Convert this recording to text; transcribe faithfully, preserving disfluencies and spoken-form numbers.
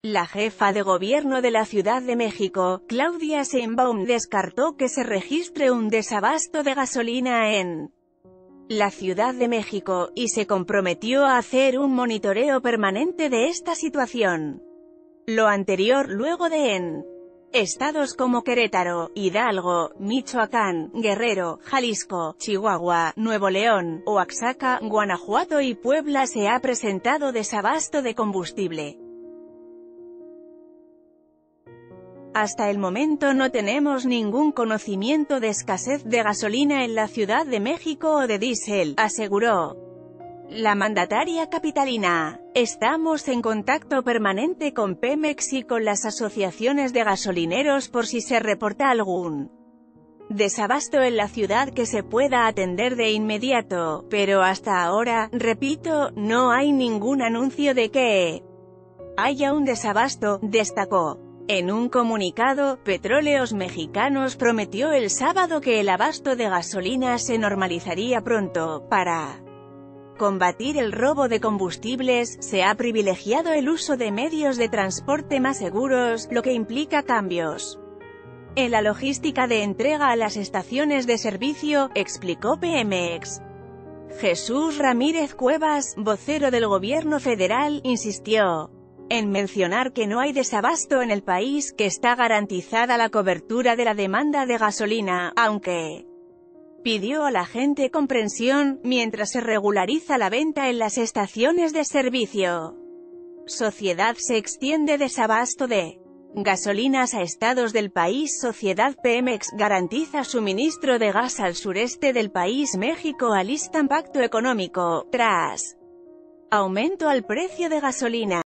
La jefa de gobierno de la Ciudad de México, Claudia Sheinbaum, descartó que se registre un desabasto de gasolina en la Ciudad de México, y se comprometió a hacer un monitoreo permanente de esta situación. Lo anterior luego de en estados como Querétaro, Hidalgo, Michoacán, Guerrero, Jalisco, Chihuahua, Nuevo León, Oaxaca, Guanajuato y Puebla se ha presentado desabasto de combustible. Hasta el momento no tenemos ningún conocimiento de escasez de gasolina en la Ciudad de México o de diésel, aseguró la mandataria capitalina. Estamos en contacto permanente con Pemex y con las asociaciones de gasolineros por si se reporta algún desabasto en la ciudad que se pueda atender de inmediato, pero hasta ahora, repito, no hay ningún anuncio de que haya un desabasto, destacó. En un comunicado, Petróleos Mexicanos prometió el sábado que el abasto de gasolina se normalizaría pronto. Para combatir el robo de combustibles, se ha privilegiado el uso de medios de transporte más seguros, lo que implica cambios en la logística de entrega a las estaciones de servicio, explicó Pemex. Jesús Ramírez Cuevas, vocero del gobierno federal, insistió en mencionar que no hay desabasto en el país, que está garantizada la cobertura de la demanda de gasolina, aunque pidió a la gente comprensión, mientras se regulariza la venta en las estaciones de servicio. Sociedad se extiende desabasto de gasolinas a estados del país. Sociedad Pemex garantiza suministro de gas al sureste del país. México alista pacto económico, tras aumento al precio de gasolina.